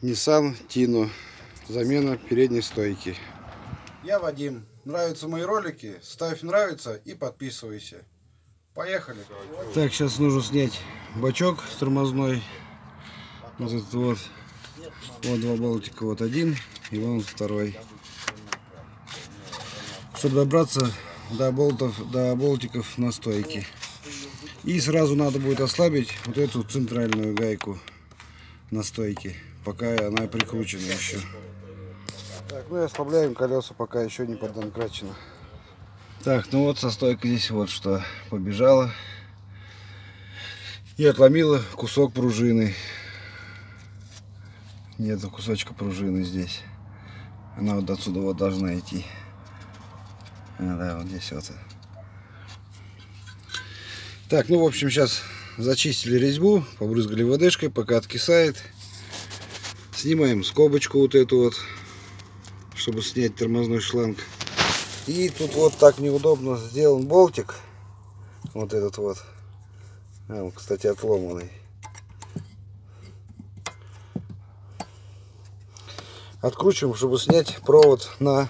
Nissan Tino. Замена передней стойки. Я Вадим. Нравятся мои ролики? Ставь нравится и подписывайся. Поехали. Так, сейчас нужно снять бачок с тормозной. Вот этот вот. Вот два болтика. Вот один и вон второй. Чтобы добраться до болтиков на стойке. И сразу надо будет ослабить вот эту центральную гайку на стойке, пока она прикручена еще. Так, ну и ослабляем колеса, пока еще не поддомкрачено. Так, ну вот со стойкой здесь вот что побежало. И отломила кусок пружины. Нету кусочка пружины здесь. Она вот отсюда вот должна идти. Да, вот здесь вот. Так, ну в общем сейчас зачистили резьбу, побрызгали ВДшкой, пока откисает. Снимаем скобочку вот эту вот, чтобы снять тормозной шланг. И тут вот так неудобно сделан болтик. Вот этот вот. Он, кстати, отломанный. Откручиваем, чтобы снять провод на,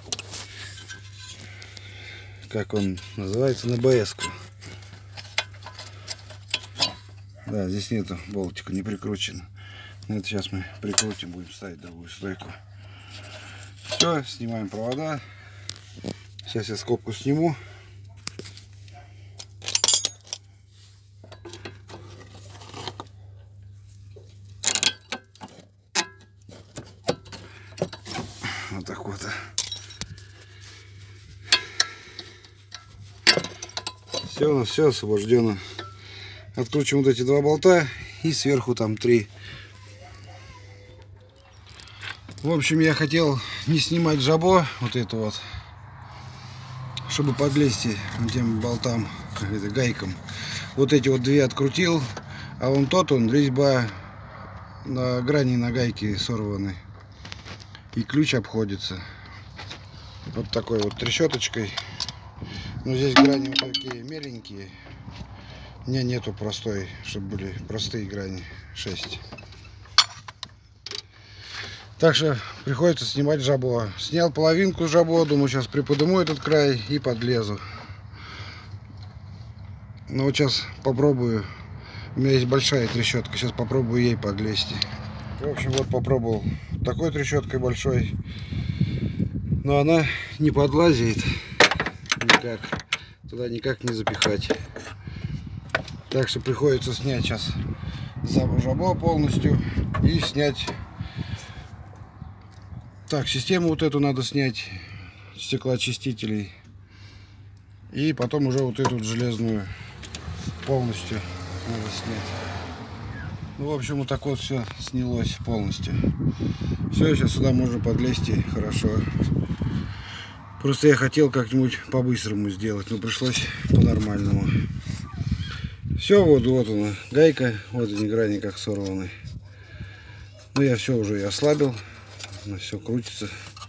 как он называется, на БС-ку. Да, здесь нету болтика, не прикручено. Это сейчас мы прикрутим, будем ставить другую стойку. Все, снимаем провода. Сейчас я скобку сниму. Вот так вот. Все, у нас все освобождено. Откручиваем вот эти два болта и сверху там 3. В общем, я хотел не снимать жабо, вот это вот, чтобы подлезть этим болтам, гайкам. Вот эти вот 2 открутил, а вон тот он, резьба на грани на гайке сорваны. И ключ обходится. Вот такой вот трещоточкой. Но здесь грани вот такие меленькие. У меня нету простой, чтобы были простые грани 6. Так что приходится снимать жабо. Снял половинку жабо, думаю, сейчас приподниму этот край и подлезу. Но вот сейчас попробую. У меня есть большая трещотка, сейчас попробую ей подлезть. В общем, вот попробовал такой трещоткой большой. Но она не подлазит никак. Туда никак не запихать. Так что приходится снять сейчас жабо полностью и снять. Так, систему вот эту надо снять, стеклоочистителей. И потом уже вот эту железную полностью надо снять. Ну, в общем, вот так вот все снялось полностью. Все, сейчас сюда можно подлезть и хорошо. Просто я хотел как-нибудь по-быстрому сделать, но пришлось по-нормальному. Все, вот она, гайка, вот они грани как сорваны. Ну, я все уже и ослабил, все крутится.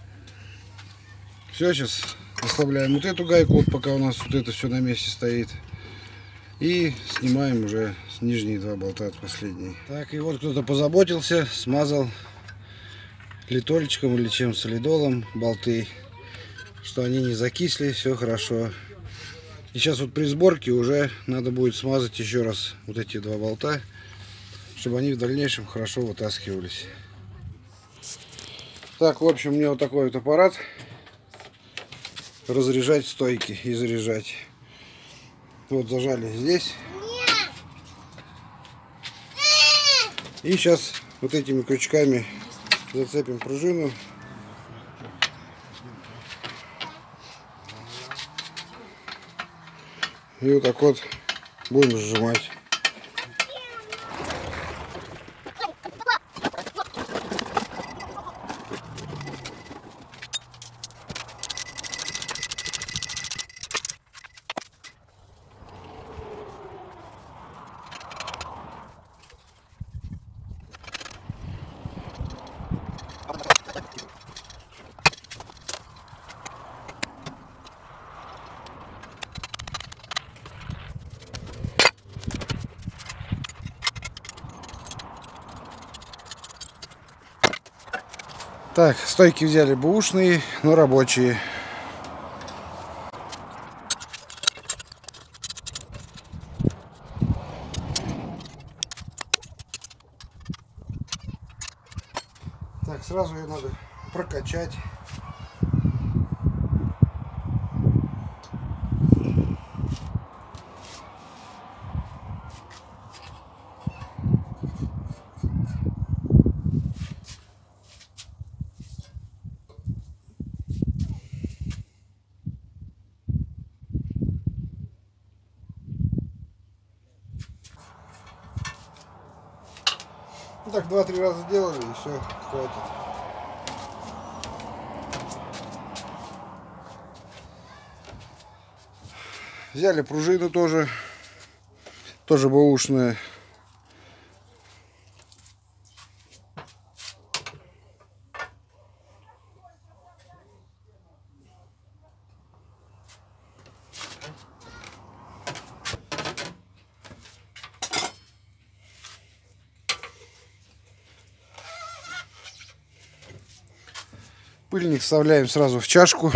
Все, сейчас ослабляем вот эту гайку, вот пока у нас вот это все на месте стоит. И снимаем уже нижние 2 болта от последней. Так, и вот кто-то позаботился, смазал литольчиком или чем, солидолом болты, что они не закисли, все хорошо. И сейчас вот при сборке уже надо будет смазать еще раз вот эти 2 болта, чтобы они в дальнейшем хорошо вытаскивались. Так, в общем, у меня вот такой вот аппарат. Разряжать стойки и заряжать. Вот зажали здесь. И сейчас вот этими крючками зацепим пружину. И вот так вот будем сжимать. Так, стойки взяли бэушные, но рабочие. Так, сразу ее надо прокачать. Так, 2-3 раза делали, и все, хватит. Взяли пружину тоже бэушная. Пыльник вставляем сразу в чашку.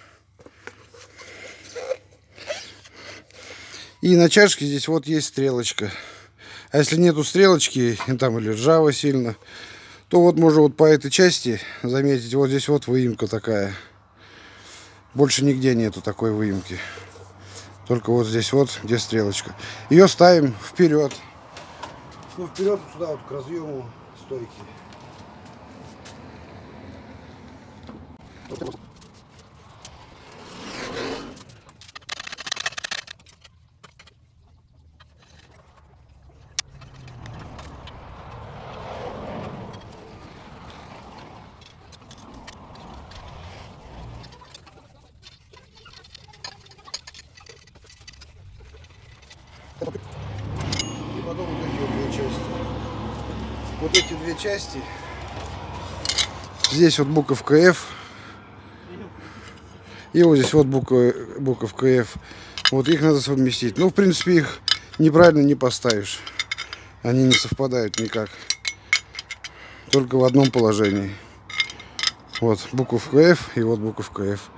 И на чашке здесь вот есть стрелочка. А если нету стрелочки, там или ржаво сильно, то вот можно вот по этой части заметить, вот здесь вот выемка такая. Больше нигде нету такой выемки. Только вот здесь вот, где стрелочка. Ее ставим вперед. Ну, вперед сюда вот к разъему стойки. И потом вот эти вот две части. Вот эти две части. Здесь вот буковка F. И вот здесь вот буковка F. Вот их надо совместить. Ну, в принципе, их неправильно не поставишь. Они не совпадают никак. Только в одном положении. Вот буковка F и вот буковка F.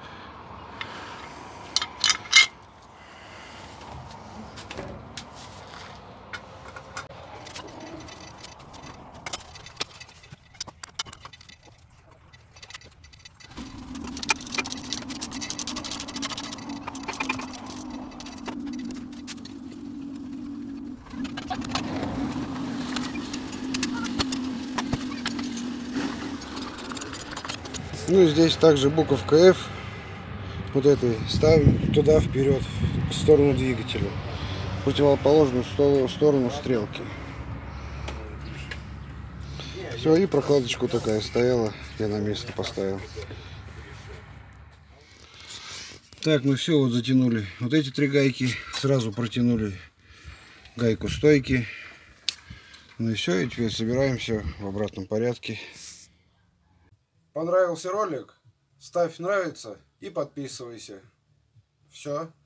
Ну и здесь также буковка F. Вот этой ставим туда вперед, в сторону двигателя. В противоположную сторону стрелки. Все, и прокладочку такая стояла, я на место поставил. Так, ну все, вот затянули. Вот эти три гайки, сразу протянули гайку стойки. Ну и все, и теперь собираем все в обратном порядке. Понравился ролик? Ставь нравится и подписывайся. Все.